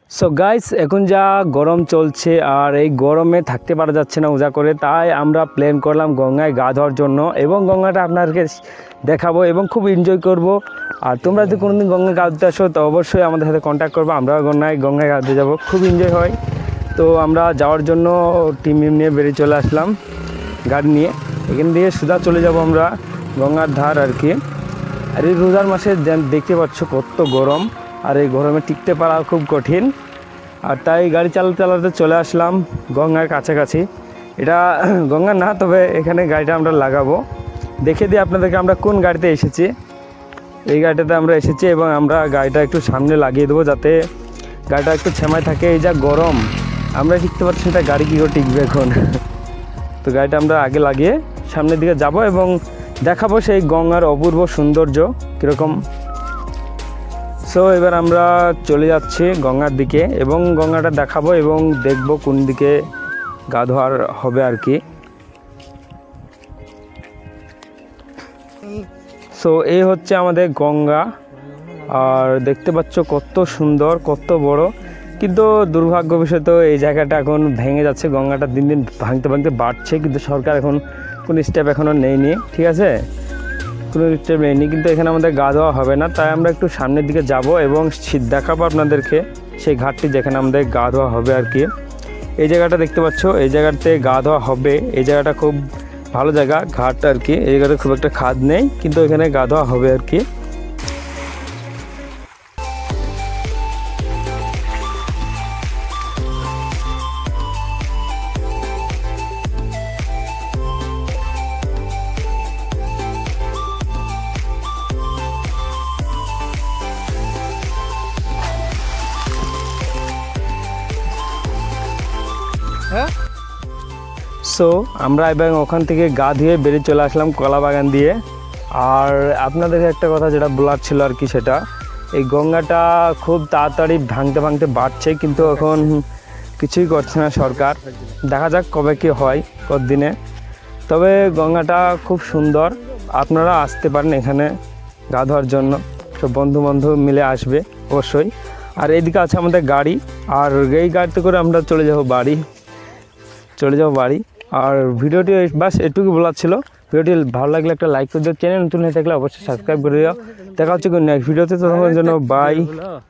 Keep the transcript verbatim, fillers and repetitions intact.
So guys, এখন যা গরম চলছে আর এই গরমে থাকতে পারা যাচ্ছে না উজা করে, তাই আমরা প্ল্যান করলাম গঙ্গায় গা ধোয়ার জন্য এবং গঙ্গাটা আপনাদেরকে দেখাবো এবং খুব এনজয় করব। আর তোমরা যদি কোনোদিন গঙ্গায় গা ধুতে আসো তো অবশ্যই আমাদের সাথে কন্ট্যাক্ট করবো, আমরা গঙ্গায় গঙ্গায় গা ধুতে যাবো, খুব এনজয় হয়। তো আমরা যাওয়ার জন্য টিম নিয়ে বেরিয়ে চলে আসলাম গাড়ি নিয়ে। এখান দিয়ে সোজা চলে যাব আমরা গঙ্গার ধার আর কি। আর এই রোজার মাসে দেখতে পাচ্ছ কত গরম, আর এই গরমে টিকতে পারা খুব কঠিন। আর তাই গাড়ি চালাতে চালাতে চলে আসলাম গঙ্গার কাছাকাছি। এটা গঙ্গা না, তবে এখানে গাড়িটা আমরা লাগাবো। দেখে দিই আপনাদেরকে আমরা কোন গাড়িতে এসেছি। এই গাড়িটাতে আমরা এসেছি এবং আমরা গাড়িটা একটু সামনে লাগিয়ে দেবো যাতে গাড়িটা একটু ছেমায় থাকে। এই যা গরম আমরা টিকতে পারছি না, গাড়ি কী করে টিকবে এখন। তো গাড়িটা আমরা আগে লাগিয়ে সামনের দিকে যাব এবং দেখাবো সেই গঙ্গার অপূর্ব সৌন্দর্য কীরকম। সো এবার আমরা চলে যাচ্ছি গঙ্গার দিকে এবং গঙ্গাটা দেখাবো এবং দেখবো কোন দিকে গা ধোয়ার হবে আর কি। সো এই হচ্ছে আমাদের গঙ্গা, আর দেখতে পাচ্ছ কত সুন্দর কত বড়, কিন্তু দুর্ভাগ্য বিষয় তো এই জায়গাটা এখন ভেঙে যাচ্ছে। গঙ্গাটা দিন দিন ভাঙতে ভাঙতে বাড়ছে, কিন্তু সরকার এখন কোনো স্টেপ এখনও নেয়নি, ঠিক আছে, কোনো স্টেপ নেয়নি। কিন্তু এখানে আমাদের গা ধোয়া হবে না, তাই আমরা একটু সামনের দিকে যাব এবং দেখাবো আপনাদেরকে সেই ঘাটটি যেখানে আমাদের গা ধোয়া হবে আর কি। এই জায়গাটা দেখতে পাচ্ছ, এই জায়গাতে গা ধোয়া হবে। এই জায়গাটা খুব ভালো জায়গা, ঘাট আর কি। এই জায়গাটা খুব একটা খাদ নেই, কিন্তু এখানে গা ধোয়া হবে আর কি। সো আমরা এবার ওখান থেকে গা ধুয়ে বেরিয়ে চলে আসলাম কলা বাগান দিয়ে। আর আপনাদের একটা কথা যেটা বলার ছিল আর কি, সেটা এই গঙ্গাটা খুব তাড়াতাড়ি ভাঙতে ভাঙতে বাড়ছে, কিন্তু এখন কিছুই করছে না সরকার। দেখা যাক কবে কি হয় কতদিনে। তবে গঙ্গাটা খুব সুন্দর, আপনারা আসতে পারেন এখানে গা ধোয়ার জন্য, সব বন্ধু বান্ধব মিলে আসবে অবশ্যই। আর এইদিকে আছে আমাদের গাড়ি, আর এই গাড়িতে করে আমরা চলে যাব বাড়ি চলে যাবো বাড়ি আর ভিডিওটি বাস এটুকু বলার ছিল। ভিডিওটি ভালো লাগলে একটা লাইক করে দিও, চ্যানেল নতুন হয়ে থাকলে অবশ্যই সাবস্ক্রাইব করে দিও। দেখা হচ্ছে নেক্সট ভিডিওতে, ততক্ষণের জন্য বাই।